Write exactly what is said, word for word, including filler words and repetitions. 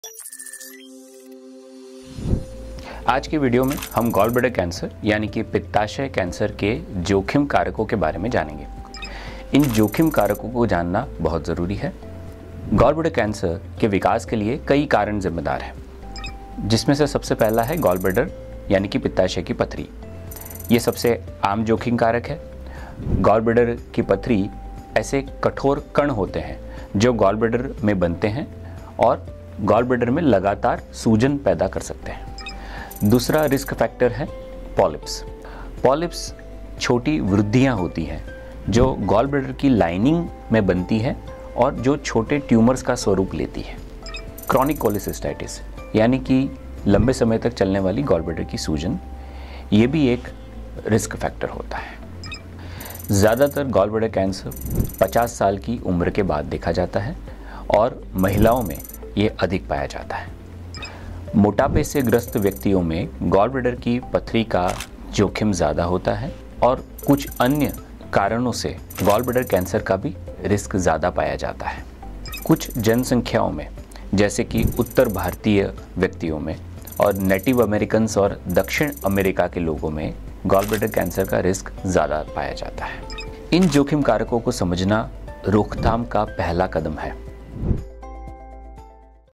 आज की वीडियो में हम गॉल ब्लैडर कैंसर यानी कि पित्ताशय कैंसर के जोखिम कारकों के बारे में जानेंगे। इन जोखिम कारकों को जानना बहुत ज़रूरी है। गॉल ब्लैडर कैंसर के विकास के लिए कई कारण जिम्मेदार हैं, जिसमें से सबसे पहला है गॉल ब्लैडर यानी कि पित्ताशय की पथरी। ये सबसे आम जोखिम कारक है। गॉल ब्लैडर की पथरी ऐसे कठोर कण होते हैं जो गॉल ब्लैडर में बनते हैं और गॉल ब्लैडर में लगातार सूजन पैदा कर सकते हैं। दूसरा रिस्क फैक्टर है पॉलिप्स। पॉलिप्स छोटी वृद्धियां होती हैं जो गॉल ब्लैडर की लाइनिंग में बनती है और जो छोटे ट्यूमर्स का स्वरूप लेती है। क्रॉनिक कोलिसिस्टाइटिस यानी कि लंबे समय तक चलने वाली गॉल ब्लैडर की सूजन, ये भी एक रिस्क फैक्टर होता है। ज़्यादातर गॉल ब्लैडर कैंसर पचास साल की उम्र के बाद देखा जाता है और महिलाओं में ये अधिक पाया जाता है। मोटापे से ग्रस्त व्यक्तियों में गॉल ब्लैडर की पथरी का जोखिम ज़्यादा होता है और कुछ अन्य कारणों से गॉल ब्लैडर कैंसर का भी रिस्क ज़्यादा पाया जाता है। कुछ जनसंख्याओं में, जैसे कि उत्तर भारतीय व्यक्तियों में और नेटिव अमेरिकन्स और दक्षिण अमेरिका के लोगों में गॉल ब्लैडर कैंसर का रिस्क ज़्यादा पाया जाता है। इन जोखिम कारकों को समझना रोकथाम का पहला कदम है।